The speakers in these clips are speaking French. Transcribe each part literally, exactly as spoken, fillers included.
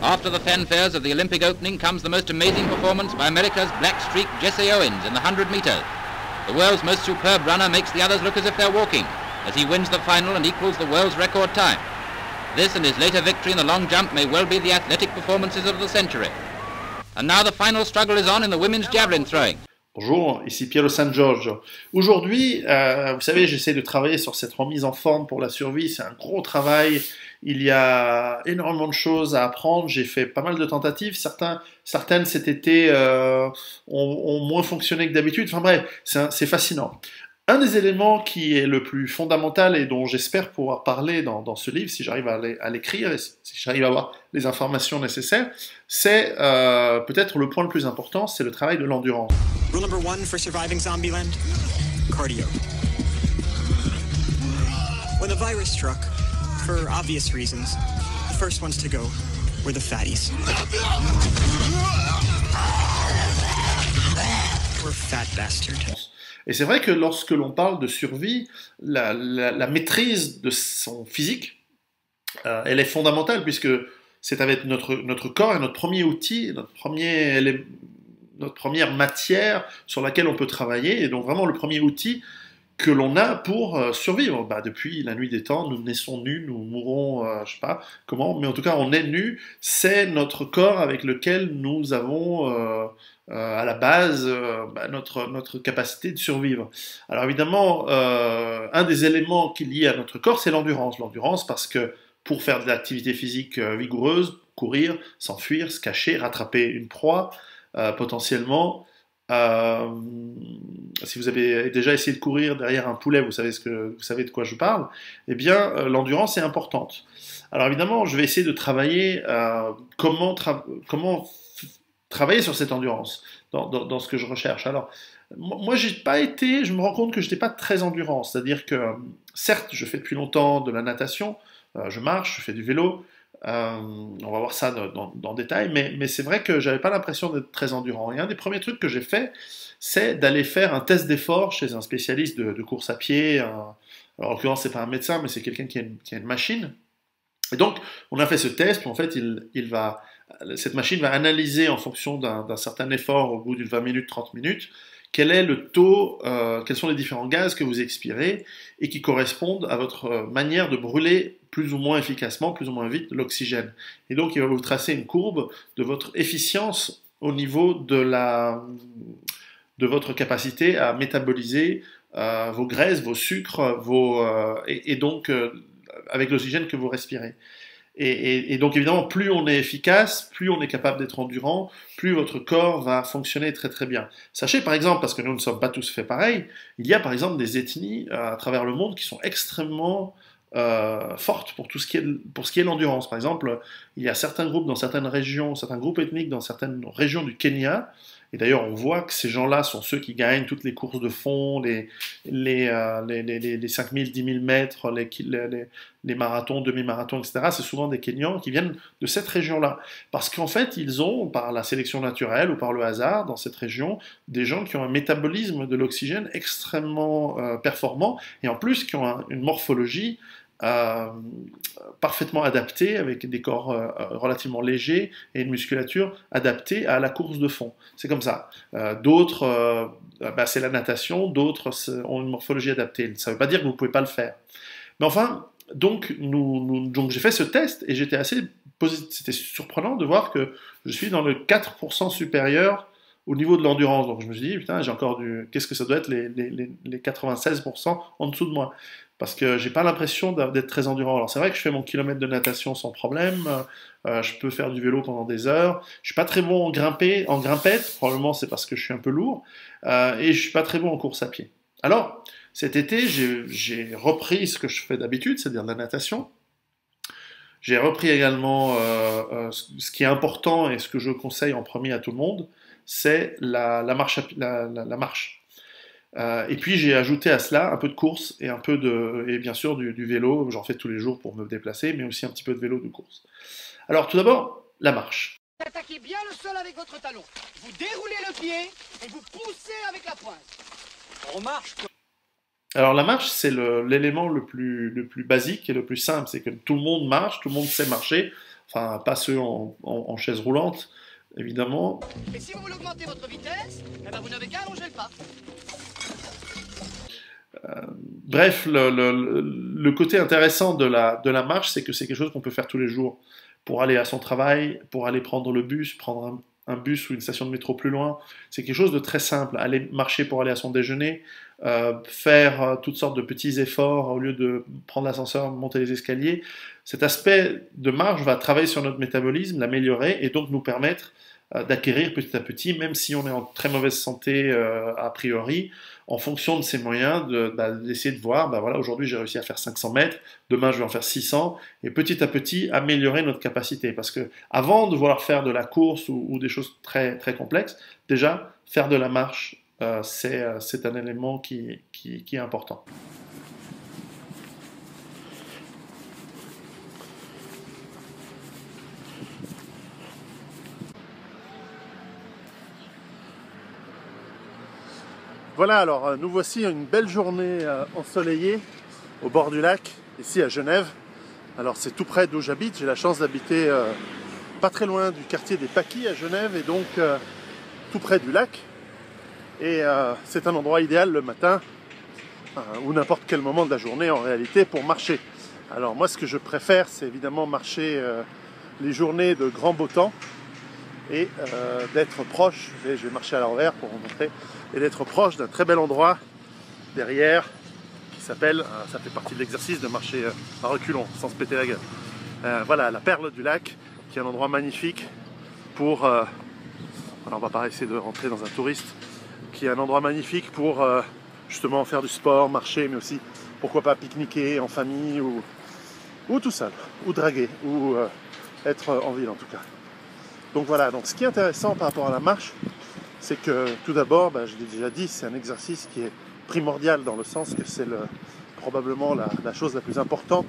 After the fanfares of the Olympic opening comes the most amazing performance by America's black streak Jesse Owens in the one hundred metres. The world's most superb runner makes the others look as if they're walking, as he wins the final and equals the world's record time. This and his later victory in the long jump may well be the athletic performances of the century. And now the final struggle is on in the women's javelin throwing. Bonjour, ici Piero San Giorgio. Aujourd'hui, euh, vous savez, j'essaie de travailler sur cette remise en forme pour la survie. C'est un gros travail. Il y a énormément de choses à apprendre. J'ai fait pas mal de tentatives. Certains, certaines cet été euh, ont, ont moins fonctionné que d'habitude. Enfin bref, c'est fascinant. Un des éléments qui est le plus fondamental et dont j'espère pouvoir parler dans, dans ce livre, si j'arrive à l'écrire et si j'arrive à avoir les informations nécessaires, c'est euh, peut-être le point le plus important, c'est le travail de l'endurance. Rule number one for surviving Zombieland: cardio. When the virus struck, for obvious reasons, the first ones to go were the fatties. We're fat bastards. Et c'est vrai que lorsque l'on parle de survie, la, la, la maîtrise de son physique, euh, elle est fondamentale puisque c'est avec notre, notre corps et notre premier outil, notre, premier, les, notre première matière sur laquelle on peut travailler, et donc vraiment le premier outil que l'on a pour euh, survivre. Bah, depuis la nuit des temps, nous naissons nus, nous mourrons, euh, je sais pas comment, mais en tout cas on est nus, c'est notre corps avec lequel nous avons euh, euh, à la base euh, bah, notre, notre capacité de survivre. Alors évidemment, euh, un des éléments qui est lié à notre corps, c'est l'endurance. L'endurance parce que pour faire de l'activité physique euh, vigoureuse, courir, s'enfuir, se cacher, rattraper une proie, euh, potentiellement, Euh, si vous avez déjà essayé de courir derrière un poulet, vous savez, ce que, vous savez de quoi je parle, eh bien, euh, l'endurance est importante. Alors évidemment, je vais essayer de travailler euh, comment, tra comment travailler sur cette endurance dans, dans, dans ce que je recherche. Alors, moi, j'ai pas été, je me rends compte que je n'étais pas très endurant, c'est-à-dire que, certes, je fais depuis longtemps de la natation, euh, je marche, je fais du vélo, Euh, on va voir ça dans, dans, dans le détail, mais, mais c'est vrai que j'avais pas l'impression d'être très endurant. Et un des premiers trucs que j'ai fait, c'est d'aller faire un test d'effort chez un spécialiste de, de course à pied. Un, alors, en l'occurrence, c'est pas un médecin, mais c'est quelqu'un qui, qui a une machine. Et donc, on a fait ce test, où en fait, il, il va, cette machine va analyser en fonction d'un certain effort au bout d'une vingt minutes, trente minutes, quel est le taux, euh, quels sont les différents gaz que vous expirez et qui correspondent à votre manière de brûler plus ou moins efficacement, plus ou moins vite l'oxygène. Et donc il va vous tracer une courbe de votre efficience au niveau de, la, de votre capacité à métaboliser euh, vos graisses, vos sucres, vos, euh, et, et donc euh, avec l'oxygène que vous respirez. Et, et, et donc évidemment, plus on est efficace, plus on est capable d'être endurant, plus votre corps va fonctionner très très bien. Sachez par exemple, parce que nous ne sommes pas tous faits pareil, il y a par exemple des ethnies euh, à travers le monde qui sont extrêmement euh, fortes pour tout ce qui est pour ce qui est l'endurance. Par exemple, il y a certains groupes dans certaines régions, certains groupes ethniques dans certaines régions du Kenya. Et d'ailleurs, on voit que ces gens-là sont ceux qui gagnent toutes les courses de fond, les, les, euh, les, les, les cinq mille, dix mille mètres, les, les, les marathons, demi-marathons, et cetera. C'est souvent des Kenyans qui viennent de cette région-là. Parce qu'en fait, ils ont, par la sélection naturelle ou par le hasard, dans cette région, des gens qui ont un métabolisme de l'oxygène extrêmement euh, performant, et en plus qui ont un, une morphologie Euh, parfaitement adapté, avec des corps euh, relativement légers et une musculature adaptée à la course de fond. C'est comme ça. Euh, d'autres, euh, bah, c'est la natation, d'autres ont une morphologie adaptée. Ça ne veut pas dire que vous ne pouvez pas le faire. Mais enfin, donc, nous, nous, donc j'ai fait ce test et j'étais assez positif. C'était surprenant de voir que je suis dans le quatre pour cent supérieur au niveau de l'endurance. Donc je me suis dit, putain, j'ai encore du... Qu'est-ce que ça doit être les, les, les quatre-vingt-seize pour cent en dessous de moi? Parce que j'ai pas l'impression d'être très endurant. Alors c'est vrai que je fais mon kilomètre de natation sans problème, euh, je peux faire du vélo pendant des heures, je suis pas très bon en, grimper, en grimpette, probablement c'est parce que je suis un peu lourd, euh, et je suis pas très bon en course à pied. Alors, cet été, j'ai repris ce que je fais d'habitude, c'est-à-dire de la natation. J'ai repris également euh, euh, ce qui est important et ce que je conseille en premier à tout le monde, c'est la, la marche. La, la, la marche. Euh, et puis j'ai ajouté à cela un peu de course et un peu de, et bien sûr du, du vélo. J'en fais tous les jours pour me déplacer, mais aussi un petit peu de vélo de course. Alors tout d'abord, la marche. Attaquez bien le sol avec votre talon. Vous déroulez le pied et vous poussez avec la pointe. On marche. Alors la marche, c'est l'élément le, le, plus, le plus basique et le plus simple. C'est que tout le monde marche, tout le monde sait marcher. enfin pas ceux en, en, en chaise roulante, évidemment. Et si vous voulez augmenter votre vitesse, eh ben vous n'avez qu'à allonger le pas. Euh, bref, le, le, le côté intéressant de la, de la marche, c'est que c'est quelque chose qu'on peut faire tous les jours. Pour aller à son travail, pour aller prendre le bus, prendre un, un bus ou une station de métro plus loin, c'est quelque chose de très simple. Aller marcher pour aller à son déjeuner, euh, faire euh, toutes sortes de petits efforts au lieu de prendre l'ascenseur, monter les escaliers. Cet aspect de marche va travailler sur notre métabolisme, l'améliorer et donc nous permettre euh, d'acquérir petit à petit, même si on est en très mauvaise santé euh, a priori, en fonction de ces moyens, de, bah, d'essayer de voir, bah voilà, aujourd'hui j'ai réussi à faire cinq cents mètres, demain je vais en faire six cents, et petit à petit améliorer notre capacité. Parce que avant de vouloir faire de la course ou, ou des choses très, très complexes, déjà, faire de la marche, euh, c'est, euh, c'est un élément qui, qui, qui est important. Voilà, alors nous voici une belle journée euh, ensoleillée au bord du lac, ici à Genève. Alors c'est tout près d'où j'habite, j'ai la chance d'habiter euh, pas très loin du quartier des Paquis à Genève et donc euh, tout près du lac. Et euh, c'est un endroit idéal le matin euh, ou n'importe quel moment de la journée en réalité pour marcher. Alors moi ce que je préfère c'est évidemment marcher euh, les journées de grand beau temps et euh, d'être proche, et je vais marcher à l'envers pour vous montrer, et d'être proche d'un très bel endroit derrière qui s'appelle, ça fait partie de l'exercice de marcher à reculons sans se péter la gueule. Euh, voilà, la perle du lac, qui est un endroit magnifique pour, euh, alors on va pas essayer de rentrer dans un touriste, qui est un endroit magnifique pour euh, justement faire du sport, marcher, mais aussi pourquoi pas pique-niquer en famille ou, ou tout seul, ou draguer, ou euh, être en ville en tout cas. Donc voilà, donc ce qui est intéressant par rapport à la marche, c'est que tout d'abord, bah, je l'ai déjà dit, c'est un exercice qui est primordial dans le sens que c'est le, probablement la, la chose la plus importante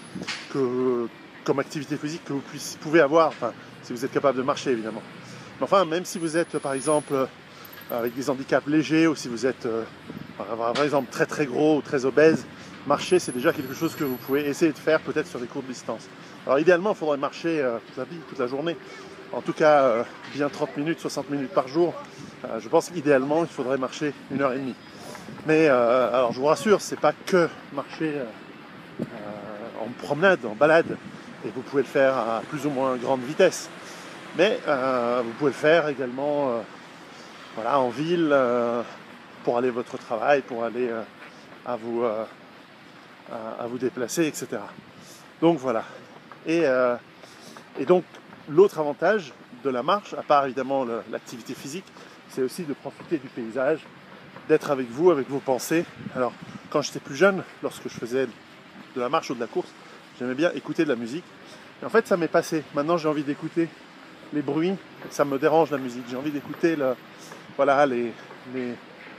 que, comme activité physique que vous puissiez, pouvez avoir, enfin, si vous êtes capable de marcher évidemment. Mais enfin, même si vous êtes par exemple avec des handicaps légers ou si vous êtes euh, par exemple très très gros ou très obèse, marcher c'est déjà quelque chose que vous pouvez essayer de faire peut-être sur des courtes distances. Alors idéalement, il faudrait marcher euh, toute la vie, toute la journée. En tout cas, euh, bien trente minutes, soixante minutes par jour. Euh, je pense qu'idéalement, il faudrait marcher une heure et demie. Mais euh, alors, je vous rassure, c'est pas que marcher euh, euh, en promenade, en balade. Et vous pouvez le faire à plus ou moins grande vitesse. Mais euh, vous pouvez le faire également euh, voilà, en ville, euh, pour aller à votre travail, pour aller euh, à, vous, euh, à, à vous déplacer, et cetera. Donc voilà. Et, euh, et donc, l'autre avantage de la marche, à part évidemment le, l'activité physique, c'est aussi de profiter du paysage, d'être avec vous, avec vos pensées. Alors, quand j'étais plus jeune, lorsque je faisais de la marche ou de la course, j'aimais bien écouter de la musique. Et en fait, ça m'est passé. Maintenant, j'ai envie d'écouter les bruits. Ça me dérange la musique. J'ai envie d'écouter le, voilà, les, les,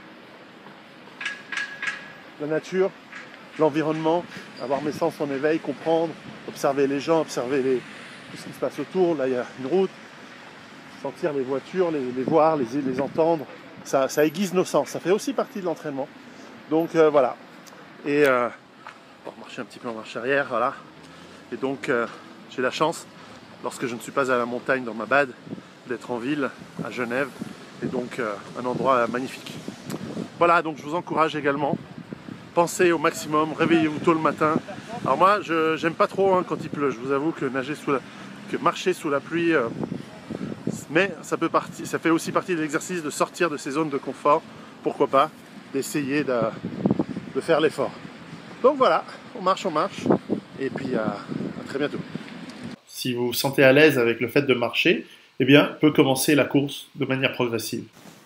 la nature, l'environnement, avoir mes sens en éveil, comprendre, observer les gens, observer les tout ce qui se passe autour. Là il y a une route, sentir les voitures, les, les voir, les, les entendre, ça, ça aiguise nos sens, ça fait aussi partie de l'entraînement. Donc euh, voilà, et euh, on va marcher un petit peu en marche arrière, voilà. Et donc euh, j'ai la chance, lorsque je ne suis pas à la montagne dans ma bad, d'être en ville, à Genève, et donc euh, un endroit magnifique. Voilà, donc je vous encourage également, pensez au maximum, réveillez-vous tôt le matin. Alors moi, je j'aime pas trop hein, quand il pleut. Je vous avoue que nager sous la, que marcher sous la pluie, euh, mais ça peut partie, ça fait aussi partie de l'exercice de sortir de ces zones de confort. Pourquoi pas, d'essayer de, de faire l'effort. Donc voilà, on marche, on marche, et puis à, à très bientôt. Si vous vous sentez à l'aise avec le fait de marcher, eh bien, on peut commencer la course de manière progressive.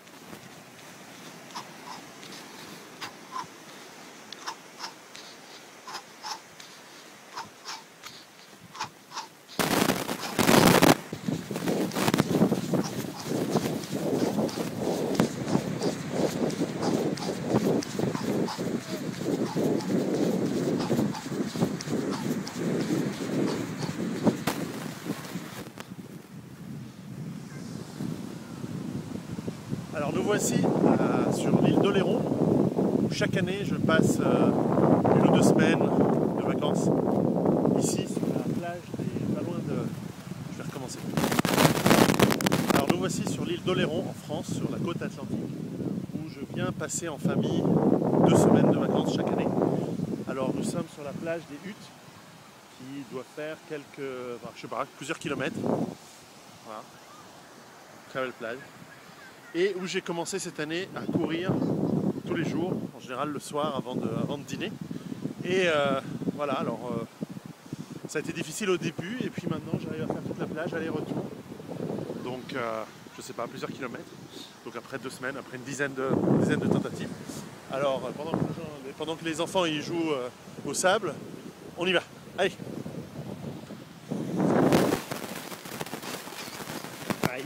Alors nous voici euh, sur l'île d'Oléron, où chaque année je passe euh, une ou deux semaines de vacances ici sur la plage, des, pas loin de, d'Oléron en France, sur la côte atlantique, où je viens passer en famille deux semaines de vacances chaque année. Alors nous sommes sur la plage des Huttes, qui doit faire quelques, enfin, je sais pas, plusieurs kilomètres. Voilà, très belle plage. Et où j'ai commencé cette année à courir tous les jours, en général le soir avant de, avant de dîner. Et euh, voilà, alors euh, ça a été difficile au début, et puis maintenant j'arrive à faire toute la plage aller-retour. Donc, euh, je sais pas, plusieurs kilomètres. Donc après deux semaines, après une dizaine de, une dizaine de tentatives. Alors, euh, pendant, que les gens, pendant que les enfants y jouent euh, au sable, on y va. Allez. Aïe.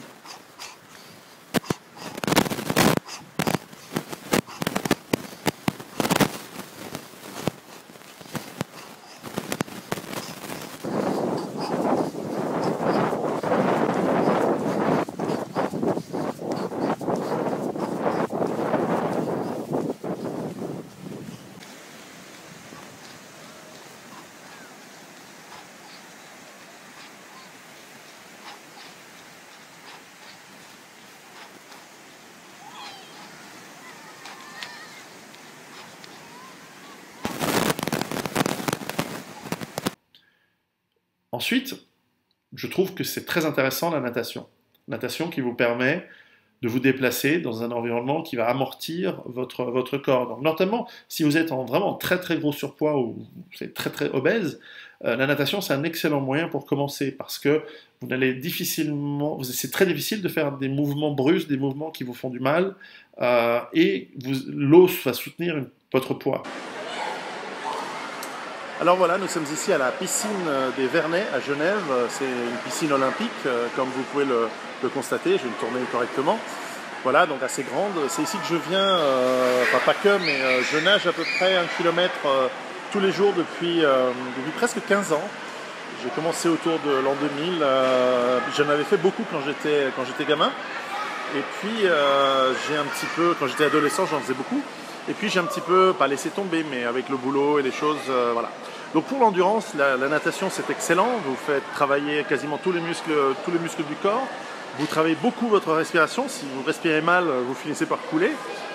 Ensuite, je trouve que c'est très intéressant la natation. Natation qui vous permet de vous déplacer dans un environnement qui va amortir votre, votre corps. Donc, notamment, si vous êtes en vraiment très très gros surpoids ou vous êtes très très obèse, euh, la natation c'est un excellent moyen pour commencer parce que vous n'allez difficilement, c'est très difficile de faire des mouvements brusques, des mouvements qui vous font du mal, euh, et l'eau va soutenir une, votre poids. Alors voilà, nous sommes ici à la piscine des Vernets à Genève. C'est une piscine olympique, comme vous pouvez le, le constater. Je vais le tourner correctement. Voilà, donc assez grande. C'est ici que je viens, euh, enfin pas que, mais euh, je nage à peu près un kilomètre euh, tous les jours depuis, euh, depuis presque quinze ans. J'ai commencé autour de l'an deux mille. Euh, J'en avais fait beaucoup quand j'étais quand j'étais gamin. Et puis euh, j'ai un petit peu, quand j'étais adolescent, j'en faisais beaucoup. Et puis j'ai un petit peu, pas laissé tomber, mais avec le boulot et les choses, euh, voilà. Donc pour l'endurance, la, la natation c'est excellent. Vous faites travailler quasiment tous les muscles, tous les muscles du corps. Vous travaillez beaucoup votre respiration. Si vous respirez mal, vous finissez par couler.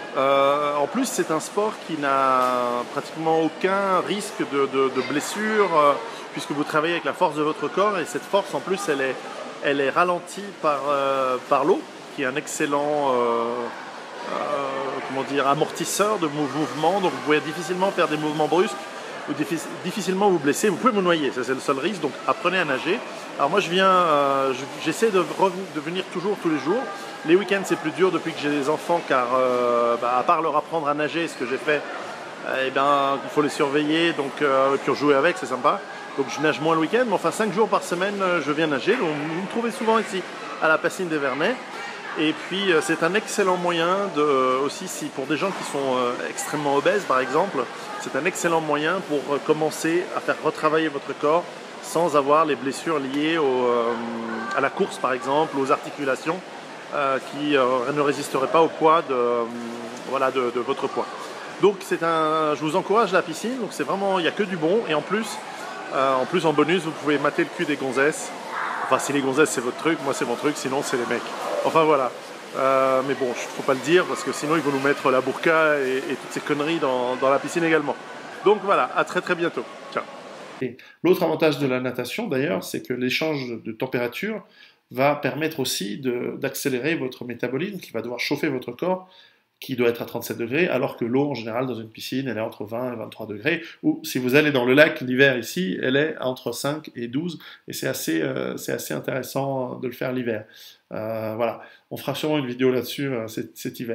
Euh, en plus, c'est un sport qui n'a pratiquement aucun risque de, de, de blessure, euh, puisque vous travaillez avec la force de votre corps. Et cette force, en plus, elle est, elle est ralentie par, euh, par l'eau, qui est un excellent... Euh, Euh, comment dire, amortisseur de mouvement, donc vous pouvez difficilement faire des mouvements brusques ou difficilement vous blesser. Vous pouvez vous noyer, ça c'est le seul risque, donc apprenez à nager. Alors moi je viens, euh, j'essaie de, de venir toujours tous les jours. Les week-ends c'est plus dur depuis que j'ai des enfants, car euh, bah, à part leur apprendre à nager, ce que j'ai fait, euh, eh ben, il faut les surveiller, donc, euh, et puis jouer avec, c'est sympa. Donc je nage moins le week-end, mais enfin cinq jours par semaine je viens nager. Donc, vous me trouvez souvent ici à la piscine des Vernets. Et puis euh, c'est un excellent moyen de, euh, aussi si pour des gens qui sont euh, extrêmement obèses par exemple, c'est un excellent moyen pour euh, commencer à faire retravailler votre corps sans avoir les blessures liées au, euh, à la course par exemple, aux articulations euh, qui euh, ne résisteraient pas au poids de, euh, voilà, de, de votre poids. Donc c'est un, je vous encourage la piscine, donc c'est vraiment, il n'y a que du bon, et en plus, euh, en plus en bonus vous pouvez mater le cul des gonzesses. Enfin si les gonzesses c'est votre truc, moi c'est mon truc, sinon c'est les mecs. Enfin voilà, euh, mais bon, il ne faut pas le dire parce que sinon ils vont nous mettre la burqa et, et toutes ces conneries dans, dans la piscine également. Donc voilà, à très très bientôt. Ciao. L'autre avantage de la natation d'ailleurs, c'est que l'échange de température va permettre aussi d'accélérer votre métabolisme qui va devoir chauffer votre corps, qui doit être à trente-sept degrés, alors que l'eau en général dans une piscine elle est entre vingt et vingt-trois degrés, ou si vous allez dans le lac l'hiver ici, elle est entre cinq et douze, et c'est assez, euh, c'est assez intéressant de le faire l'hiver. Euh, voilà, on fera sûrement une vidéo là-dessus euh, cet, cet hiver.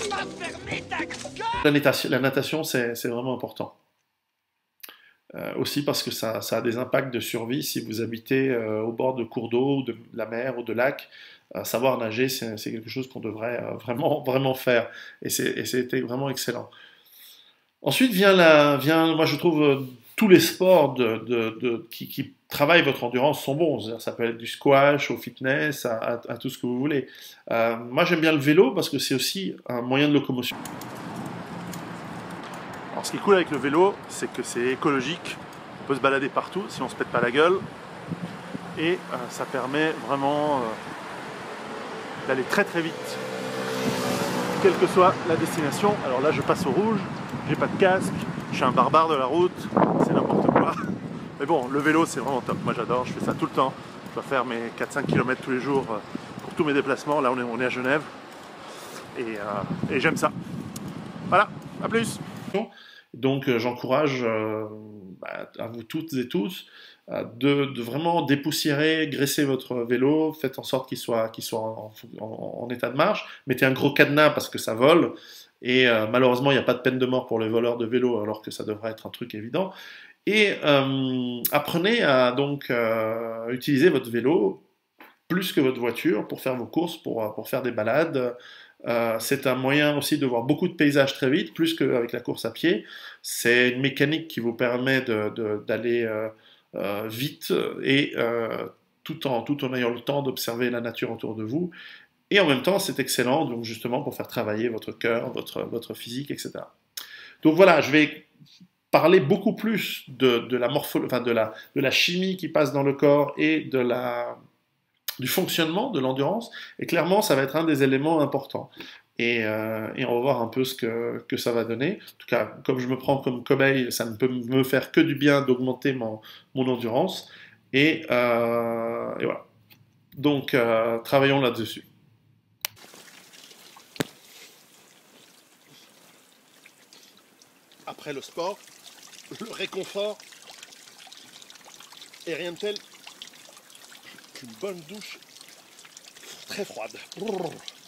La natation, la natation c'est vraiment important. Euh, aussi parce que ça, ça a des impacts de survie si vous habitez euh, au bord de cours d'eau, de la mer ou de lacs. Euh, savoir nager, c'est quelque chose qu'on devrait euh, vraiment, vraiment faire. Et c'était vraiment excellent. Ensuite vient, la, vient moi je trouve, euh, tous les sports de, de, de, qui, qui travaillent votre endurance sont bons. Ça peut être du squash au fitness, à, à, à tout ce que vous voulez. Euh, moi j'aime bien le vélo parce que c'est aussi un moyen de locomotion. Alors ce qui est cool avec le vélo, c'est que c'est écologique. On peut se balader partout si on ne se pète pas la gueule. Et euh, ça permet vraiment... Euh, d'aller très très vite, quelle que soit la destination. Alors là je passe au rouge, j'ai pas de casque, je suis un barbare de la route, c'est n'importe quoi. Mais bon, le vélo c'est vraiment top, moi j'adore, je fais ça tout le temps. Je dois faire mes quatre cinq kilomètres tous les jours pour tous mes déplacements. Là on est, on est à Genève et, euh, et j'aime ça. Voilà, à plus. Donc euh, j'encourage euh, bah, à vous toutes et tous euh, de, de vraiment dépoussiérer, graisser votre vélo, faites en sorte qu'il soit, qu'il soit en, en, en état de marche, mettez un gros cadenas parce que ça vole, et euh, malheureusement il n'y a pas de peine de mort pour les voleurs de vélo alors que ça devrait être un truc évident, et euh, apprenez à donc euh, utiliser votre vélo plus que votre voiture pour faire vos courses, pour, pour faire des balades. Euh, c'est un moyen aussi de voir beaucoup de paysages très vite, plus qu'avec la course à pied. C'est une mécanique qui vous permet de, de, d'aller euh, euh, vite et euh, tout, en, tout en ayant le temps d'observer la nature autour de vous. Et en même temps, c'est excellent donc justement pour faire travailler votre cœur, votre, votre physique, et cetera. Donc voilà, je vais parler beaucoup plus de, de, la, morpholo- enfin de, la, de la chimie qui passe dans le corps et de la... du fonctionnement de l'endurance, et clairement ça va être un des éléments importants. Et, euh, et on va voir un peu ce que, que ça va donner. En tout cas, comme je me prends comme cobaye, ça ne peut me faire que du bien d'augmenter mon, mon endurance. Et, euh, et voilà. Donc, euh, travaillons là-dessus. Après le sport, le réconfort et rien de tel qu'une bonne douche très froide. Brrr.